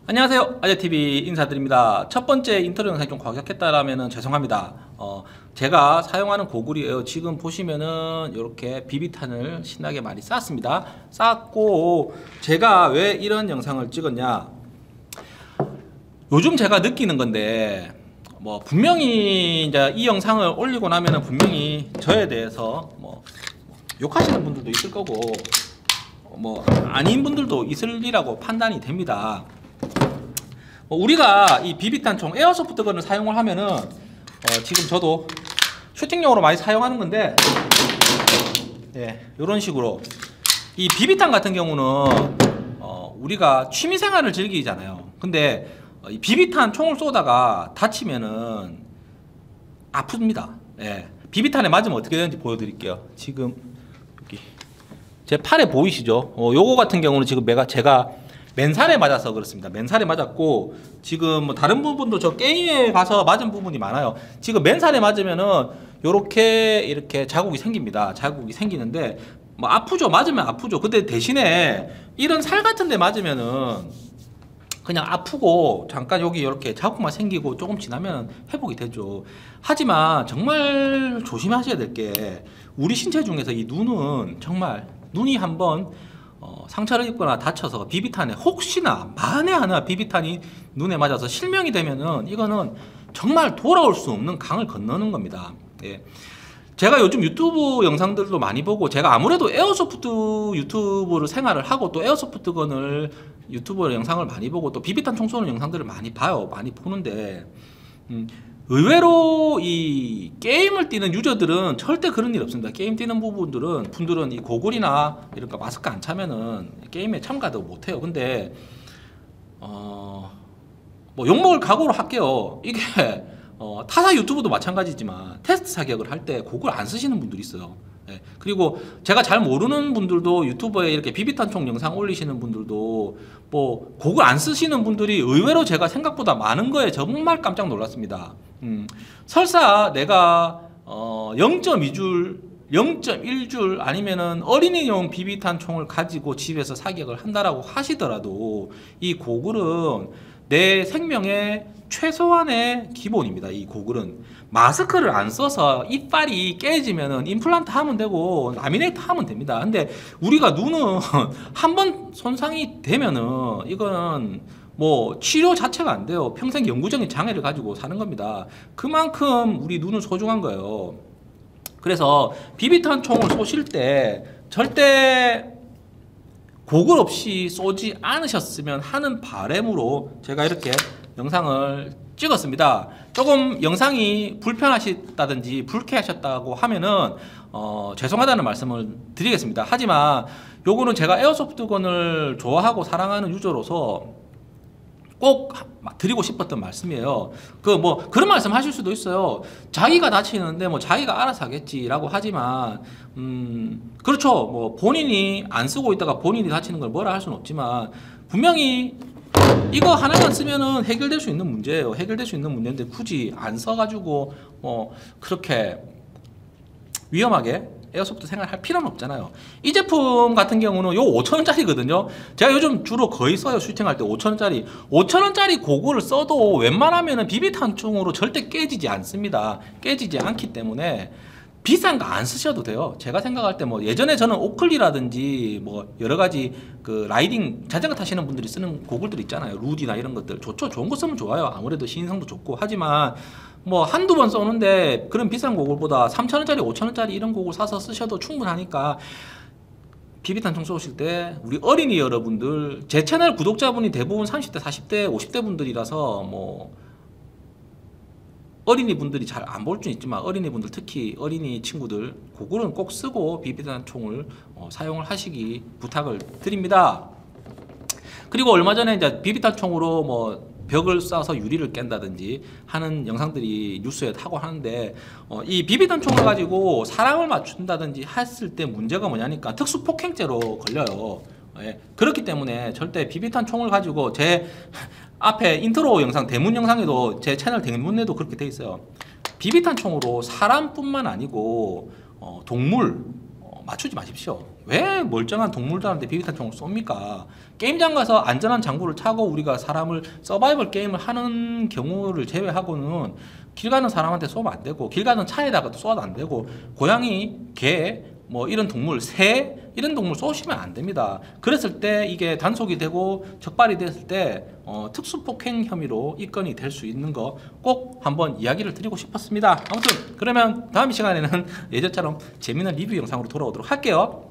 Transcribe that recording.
안녕하세요, 아재TV 인사드립니다. 첫 번째 인트로 영상이 좀 과격했다라면 죄송합니다. 제가 사용하는 고글이에요. 지금 보시면은 이렇게 비비탄을 신나게 많이 쌌습니다. 쌌고, 제가 왜 이런 영상을 찍었냐, 요즘 제가 느끼는 건데, 분명히 이제 이 영상을 올리고 나면은 분명히 저에 대해서 욕하시는 분들도 있을 거고, 아닌 분들도 있으리라고 판단이 됩니다. 우리가 이 비비탄총 에어소프트건을 사용을 하면은 지금 저도 슈팅용으로 많이 사용하는 건데, 이런 식으로 이 비비탄 같은 경우는 우리가 취미생활을 즐기잖아요. 근데 이 비비탄 총을 쏘다가 다치면은 아픕니다. 비비탄에 맞으면 어떻게 되는지 보여드릴게요. 지금 여기 제 팔에 보이시죠? 요거 같은 경우는 지금 제가 맨살에 맞아서 그렇습니다. 맨살에 맞았고, 지금 다른 부분도 저 게임에 가서 맞은 부분이 많아요. 지금 맨살에 맞으면은 요렇게 이렇게 자국이 생깁니다. 자국이 생기는데 아프죠. 맞으면 아프죠. 근데 대신에 이런 살 같은 데 맞으면은 그냥 아프고 잠깐 여기 이렇게 자국만 생기고 조금 지나면 회복이 되죠. 하지만 정말 조심하셔야 될 게, 우리 신체 중에서 이 눈은 정말, 눈이 한번 상처를 입거나 다쳐서 비비탄에 혹시나 만에 하나 비비탄이 눈에 맞아서 실명이 되면은 이거는 정말 돌아올 수 없는 강을 건너는 겁니다. 제가 요즘 유튜브 영상들도 많이 보고, 제가 아무래도 에어소프트 유튜브를 생활을 하고 또 에어소프트건을 유튜브 영상을 많이 보고 또 비비탄 총 쏘는 영상들을 많이 봐요. 많이 보는데 의외로 이 게임을 뛰는 유저들은 절대 그런 일 없습니다. 게임 뛰는 분들은 이 고글이나 이런 거 마스크 안 차면은 게임에 참가도 못해요. 근데 욕먹을 각오로 할게요. 이게 타사 유튜브도 마찬가지지만 테스트 사격을 할 때 고글 안 쓰시는 분들이 있어요. 그리고 제가 잘 모르는 분들도 유튜브에 이렇게 비비탄 총 영상 올리시는 분들도 고글 안 쓰시는 분들이 의외로 제가 생각보다 많은 거에 정말 깜짝 놀랐습니다. 설사 내가 0.2줄 0.1줄 아니면은 어린이용 비비탄 총을 가지고 집에서 사격을 한다라고 하시더라도 이 고글은 내 생명의 최소한의 기본입니다. 이 고글은 마스크를 안 써서 이빨이 깨지면은 임플란트 하면 되고 라미네이트 하면 됩니다. 근데 우리가 눈은 한번 손상이 되면은 이거는 치료 자체가 안 돼요. 평생 영구적인 장애를 가지고 사는 겁니다. 그만큼 우리 눈은 소중한 거예요. 그래서 비비탄 총을 쏘실 때 절대 고글 없이 쏘지 않으셨으면 하는 바람으로 제가 이렇게 영상을 찍었습니다. 조금 영상이 불편하셨다든지 불쾌하셨다고 하면은 죄송하다는 말씀을 드리겠습니다. 하지만 요거는 제가 에어소프트건을 좋아하고 사랑하는 유저로서 꼭 드리고 싶었던 말씀이에요. 그런 말씀 하실 수도 있어요. 자기가 다치는데 자기가 알아서 하겠지라고 하지만, 그렇죠. 본인이 안 쓰고 있다가 본인이 다치는 걸 뭐라 할 수는 없지만, 분명히 이거 하나만 쓰면은 해결될 수 있는 문제예요. 해결될 수 있는 문제인데 굳이 안 써가지고 그렇게 위험하게 에어소프트 생활할 필요는 없잖아요. 이 제품 같은 경우는 요 5,000원짜리거든요. 제가 요즘 주로 거의 써요. 슈팅할 때 5,000원짜리. 5,000원짜리 고글을 써도 웬만하면은 비비탄 총으로 절대 깨지지 않습니다. 깨지지 않기 때문에 비싼 거 안 쓰셔도 돼요. 제가 생각할 때 예전에 저는 오클리라든지 여러 가지 라이딩 자전거 타시는 분들이 쓰는 고글들 있잖아요. 루디나 이런 것들 좋죠. 좋은 거 쓰면 좋아요. 아무래도 신성도 좋고. 하지만 한두 번 쏘는데 그런 비싼 고글보다 3,000원짜리 5,000원짜리 이런 고글 사서 쓰셔도 충분하니까, 비비탄 총 쏘실 때 우리 어린이 여러분들, 제 채널 구독자분이 대부분 30대 40대 50대 분들이라서 어린이 분들이 잘 안 볼 수 있지만, 어린이 분들 특히 어린이 친구들 고글은 꼭 쓰고 비비탄 총을 사용을 하시기 부탁을 드립니다. 그리고 얼마 전에 이제 비비탄 총으로 벽을 쏴서 유리를 깬다든지 하는 영상들이 뉴스에 타고 하는데, 이 비비탄 총을 가지고 사람을 맞춘다든지 했을 때 문제가 뭐냐니까 특수폭행죄로 걸려요. 그렇기 때문에 절대 비비탄 총을 가지고, 제 앞에 인트로 영상 대문 영상에도, 제 채널 대문에도 그렇게 돼 있어요. 비비탄 총으로 사람뿐만 아니고 동물, 맞추지 마십시오. 왜 멀쩡한 동물들한테 비비탄 총을 쏩니까? 게임장 가서 안전한 장구를 차고 우리가 사람을 서바이벌 게임을 하는 경우를 제외하고는 길 가는 사람한테 쏘면 안 되고, 길 가는 차에다가도 쏘아도 안 되고, 고양이, 개, 뭐 이런 동물, 새 이런 동물 쏘시면 안 됩니다. 그랬을 때 이게 단속이 되고 적발이 됐을 때 특수폭행 혐의로 입건이 될 수 있는 거 꼭 한번 이야기를 드리고 싶었습니다. 아무튼 그러면 다음 시간에는 예전처럼 재미있는 리뷰 영상으로 돌아오도록 할게요.